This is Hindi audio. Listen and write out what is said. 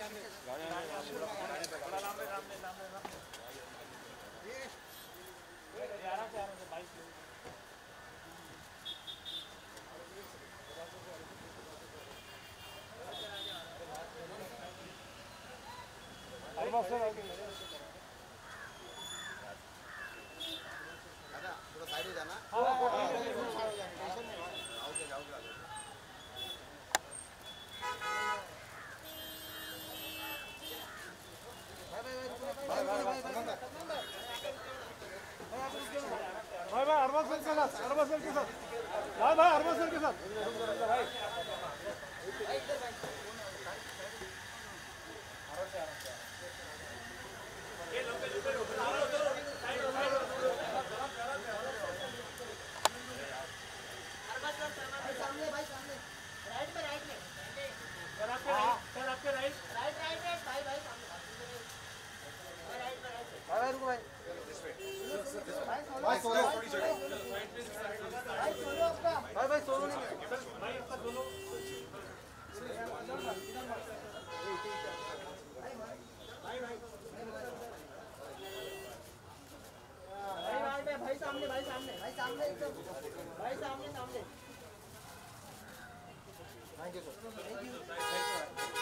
थोड़ा साइड हो जाना। भाई भाई अरबा सर के साथ भाई भाई अरबा सर के साथ भाई Thank you, sir. Thank you.